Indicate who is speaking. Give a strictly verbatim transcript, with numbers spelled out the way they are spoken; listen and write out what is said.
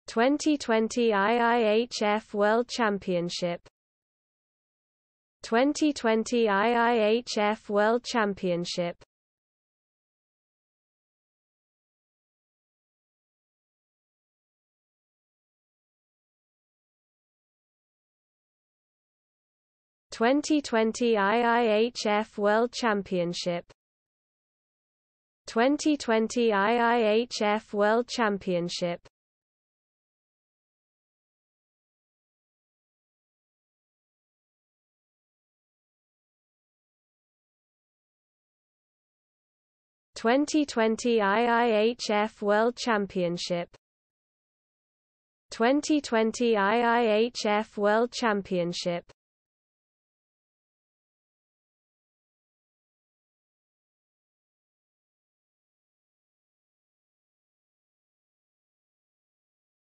Speaker 1: twenty twenty I I H F World Championship, twenty twenty I I H F World Championship, twenty twenty I I H F World Championship, twenty twenty I I H F World Championship, twenty twenty I I H F World Championship, twenty twenty I I H F World Championship,